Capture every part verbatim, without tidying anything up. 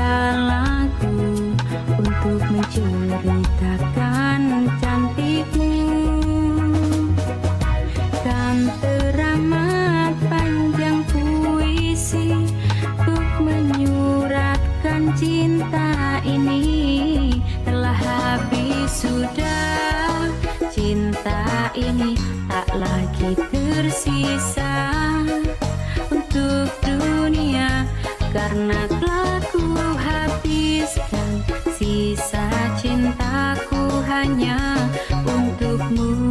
lagu untuk menceritakan cantikmu. Kan teramat panjang puisi untuk menyuratkan cinta ini. Telah habis sudah cinta ini, tak lagi tersisa untuk dunia, karena telah ku habiskan sisa cintaku hanya untukmu.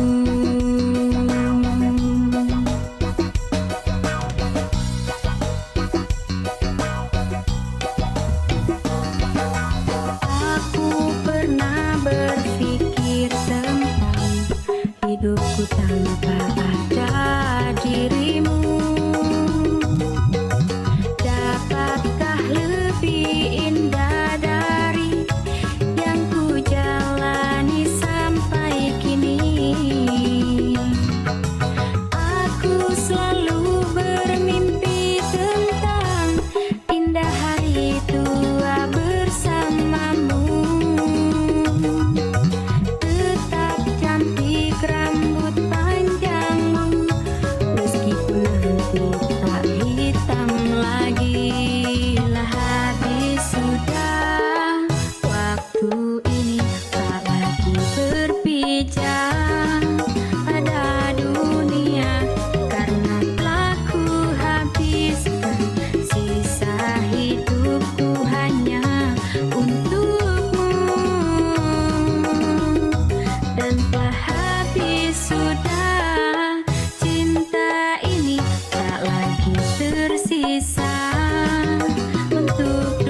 Aku pernah berpikir tentang hidupku tanpa ada dirimu. Dapatkah lebih indah dari yang ku jalani sampai kini? Aku selalu bermimpi tentang indah hari tua bersamamu. Tetap cantik rambut panjangmu, meskipun nanti tak hitam lagi. Lah habis sudah waktu ini, tak lagi berpijak pada dunia, karena telah ku habiskan sisa hidupku hanya untukmu. Dan telah habis sudah cinta ini, tak lagi tersisa untuk